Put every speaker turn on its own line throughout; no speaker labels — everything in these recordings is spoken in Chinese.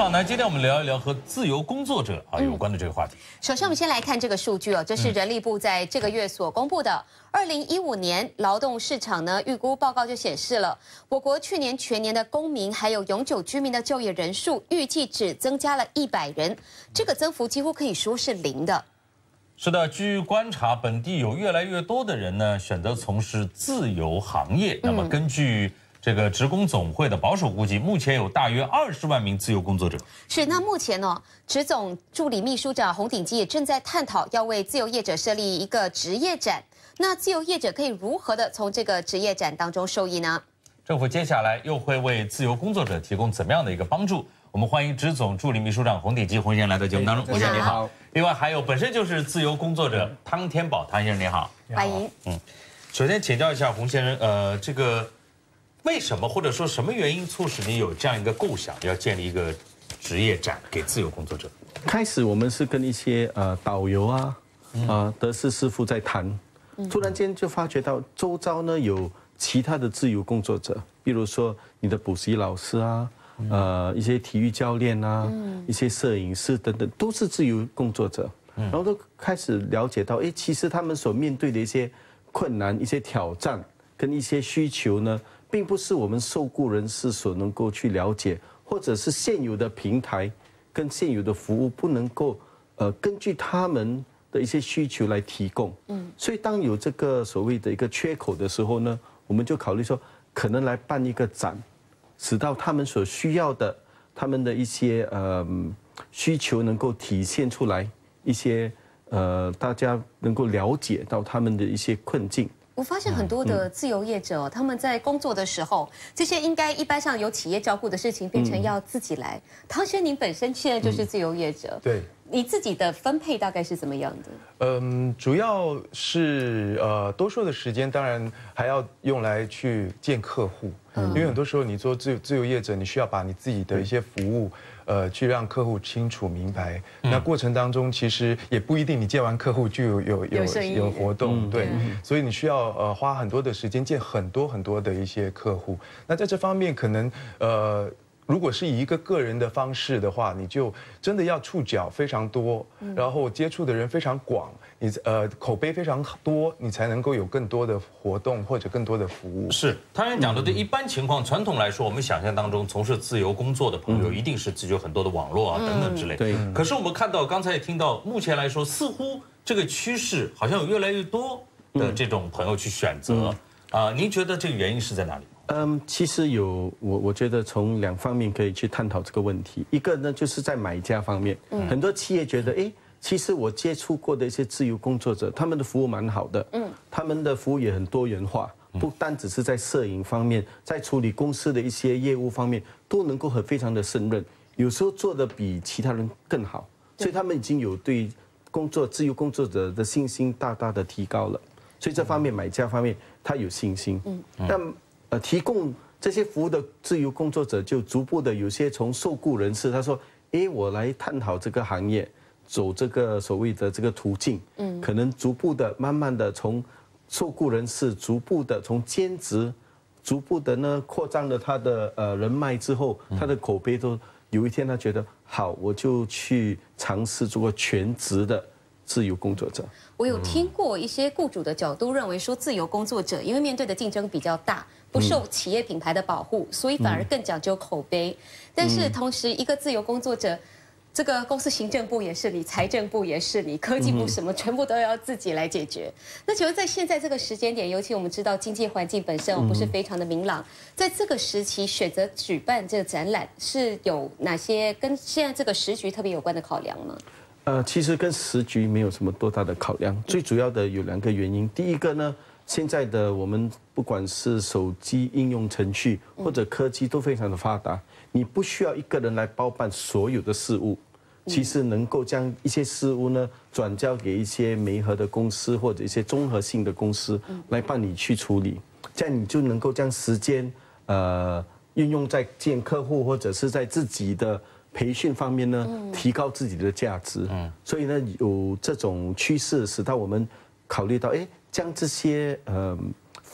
好呢，今天我们聊一聊和自由工作者有关的这个话题。
首先，我们先来看这个数据哦，这是人力部在这个月所公布的2015年劳动市场呢预估报告就显示了，我国去年全年的公民还有永久居民的就业人数预计只增加了100人，这个增幅几乎可以说是零的。
是的，据观察，本地有越来越多的人呢选择从事自由行业。那么根据这个职工总会的保守估计，目前有大约20万名自由工作者。
是，那目前呢，职总助理秘书长洪鼎基也正在探讨要为自由业者设立一个职业展。那自由业者可以如何的从这个职业展当中受益呢？
政府接下来又会为自由工作者提供怎么样的一个帮助？我们欢迎职总助理秘书长洪鼎基洪先生来到节目当中。洪先生你好。另外还有本身就是自由工作者汤天宝汤先生你好。
欢迎。
首先请教一下洪先生，这个为什么或者说什么原因促使你有这样一个构想，要建立一个职业展给自由工作者？
开始我们是跟一些导游德士师傅在谈，突然间就发觉到周遭呢有其他的自由工作者，比如说你的补习老师一些体育教练一些摄影师等等，都是自由工作者。然后都开始了解到，其实他们所面对的一些困难、一些挑战跟一些需求呢，并不是我们受雇人士所能够去了解，或者是现有的平台跟现有的服务不能够根据他们的一些需求来提供。所以当有这个所谓的一个缺口的时候呢，我们就考虑说，可能来办一个展，使到他们所需要的，他们的一些需求能够体现出来，一些大家能够了解到他们的一些困境。
我发现很多的自由业者，他们在工作的时候，这些应该一般上由企业照顾的事情，变成要自己来。汤先生，您本身现在就是自由业者，
对，
你自己的分配大概是怎么样的？
主要是多数的时间当然还要用来去见客户，因为很多时候你做自由业者，你需要把你自己的一些服务。去让客户清楚明白，那过程当中其实也不一定你见完客户就有活动，对，所以你需要花很多的时间见很多的一些客户。那在这方面可能如果是以一个个人的方式的话，你就真的要触角非常多，然后接触的人非常广，你口碑非常多，你才能够有更多的活动或者更多的服务。
是，汤先生讲的对。一般情况，传统来说，我们想象当中从事自由工作的朋友，一定是自己有很多的网络等等之类。
对。
可是我们看到，刚才也听到，目前来说，似乎这个趋势好像有越来越多的这种朋友去选择。您觉得这个原因是在哪里？
其实我觉得从2方面可以去探讨这个问题。一个呢，就是在买家方面，很多企业觉得，其实我接触过的一些自由工作者，他们的服务蛮好的，他们的服务也很多元化，不单只是在摄影方面，在处理公司的一些业务方面，都能够非常的胜任，有时候做的比其他人更好，所以他们已经有对自由工作者的信心大大的提高了。所以这方面买家方面他有信心，但提供这些服务的自由工作者就逐步的有些从受雇人士，他说，我来探讨这个行业，走这个所谓的这个途径，可能逐步的、慢慢的从受雇人士，逐步的从兼职，逐步的呢扩张了他的人脉之后，他的口碑都有一天他觉得好，我就去尝试做个全职的自由工作者。
我有听过一些雇主的角度认为说，自由工作者因为面对的竞争比较大，不受企业品牌的保护，所以反而更讲究口碑。但是同时，一个自由工作者，这个公司行政部也是你，财政部也是你，科技部什么全部都要自己来解决。那请问在现在这个时间点，尤其我们知道经济环境本身不是非常的明朗，在这个时期选择举办这个展览，是有哪些跟现在这个时局特别有关的考量吗？
其实跟时局没有什么多大的考量，最主要的有2个原因。第一个呢，现在的我们不管是手机应用程序或者科技都非常的发达，你不需要一个人来包办所有的事务，其实能够将一些事务呢转交给一些媒合的公司或者一些综合性的公司来帮你去处理，这样你就能够将时间运用在见客户或者是在自己的培训方面呢，提高自己的价值。所以呢，有这种趋势，使到我们考虑到，将这些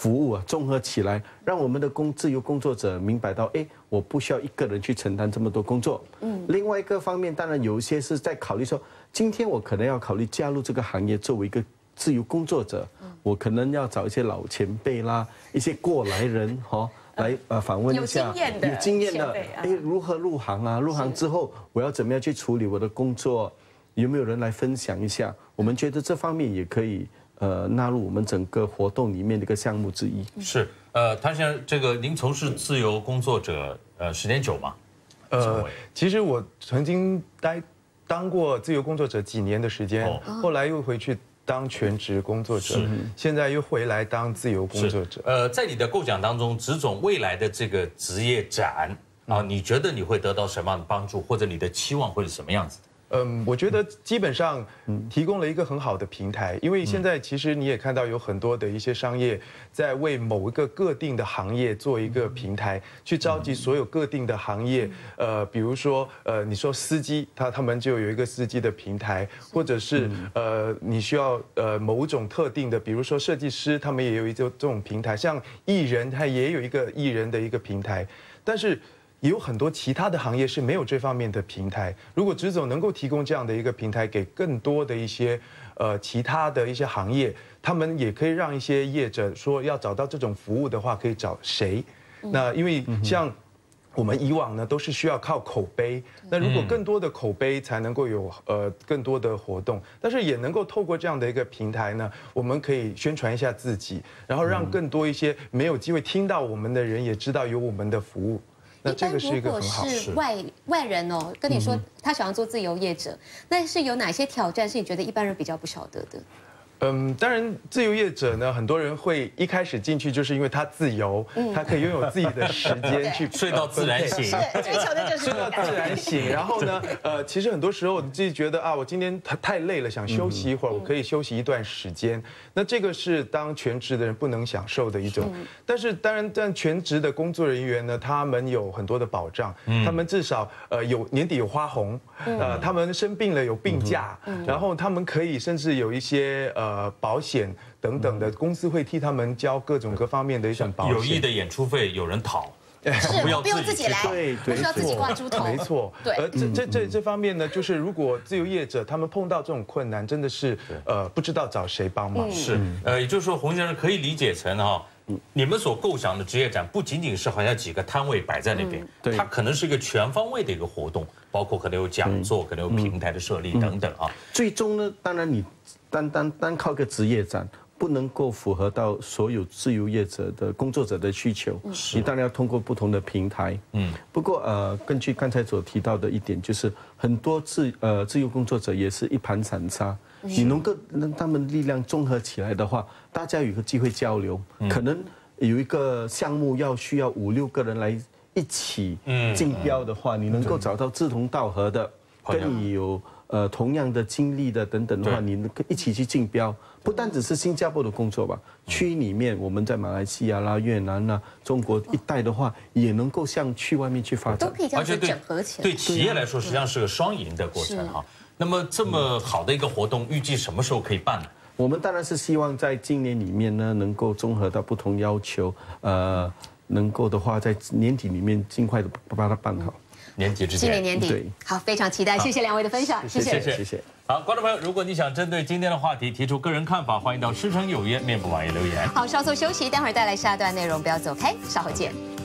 服务啊综合起来，让我们的自由工作者明白到，哎，我不需要一个人去承担这么多工作。另外一个方面，当然有一些是在考虑说，今天我可能要考虑加入这个行业，作为一个自由工作者，我可能要找一些老前辈啦，一些过来人来访问一下
有经验的，
哎，如何入行啊？入行之后我要怎么样去处理我的工作？有没有人来分享一下？我们觉得这方面也可以纳入我们整个活动里面的一个项目之一。
是谭先生，这个您从事自由工作者时间久吗？
其实我曾经当过自由工作者几年的时间，后来又回去当全职工作者，现在又回来当自由工作者。
在你的构想当中，职总未来的这个职业展啊，你觉得你会得到什么样的帮助，或者你的期望会是什么样子？
我觉得基本上提供了一个很好的平台，因为现在其实你也看到有很多的一些商业在为某一个特定的行业做一个平台，去召集所有特定的行业，比如说你说司机，他们就有一个司机的平台，或者是你需要某种特定的，比如说设计师，他们也有一个这种平台，像艺人他也有一个艺人的一个平台，但是也有很多其他的行业是没有这方面的平台。如果职总能够提供这样的一个平台，给更多的一些其他的一些行业，他们也可以让一些业者说要找到这种服务的话，可以找谁？那因为像我们以往呢都是需要靠口碑，那如果更多的口碑才能够有更多的活动，但是也能够透过这样的一个平台呢，我们可以宣传一下自己，然后让更多一些没有机会听到我们的人也知道有我们的服务。那这个是一个很好。
是外人哦，跟你说他想要做自由业者，那是有哪些挑战是你觉得一般人比较不晓得的？
当然，自由业者呢，很多人会一开始进去就是因为他自由，他可以拥有自己的时间去
睡到自然醒，
追求的就是
睡到自然醒。然后呢，其实很多时候你自己觉得啊，我今天太累了，想休息一会儿，我可以休息一段时间。那这个是当全职的人不能享受的一种。但是当然，但全职的工作人员呢，他们有很多的保障，他们至少有年底有花红，他们生病了有病假，然后他们可以甚至有一些保险等等的，公司会替他们交各种各方面的一种保险。
有益的演出费有人讨，
是不用自己来，不需要自己挂猪头。
没错，对。而这方面呢，就是如果自由业者他们碰到这种困难，真的是不知道找谁帮忙。
是，也就是说，洪先生可以理解成你们所构想的职业展不仅仅是好像几个摊位摆在那边，它可能是一个全方位的一个活动，包括可能有讲座，可能有平台的设立等等啊。
最终呢，当然你单靠个职业展，不能够符合到所有自由业者的工作者的需求，你当然要通过不同的平台。不过根据刚才所提到的一点，就是很多自由工作者也是一盘散沙。你能够让他们力量综合起来的话，大家有一个机会交流，可能有一个项目需要5-6个人来一起竞标的话，你能够找到志同道合的，跟你有同样的经历的等等的话，你能一起去竞标。不单只是新加坡的工作吧，区里面我们在马来西亚啦、越南啦、中国一带的话，也能够去外面去发展，
都可以这样子整合起来。
对企业来说，实际上是个双赢的过程哈。那么这么好的一个活动，预计什么时候可以办呢？
我们当然是希望在今年里面呢，能够综合到不同要求，能够的话在年底里面尽快的把它办好。
年底之前，
今年年底，
对，
好，非常期待，谢谢两位的分享，谢
谢。
好，观众朋友，如果你想针对今天的话题提出个人看法，欢迎到师承有约面部网页留言。
好，稍作休息，待会儿带来下段内容，不要走开，稍后见。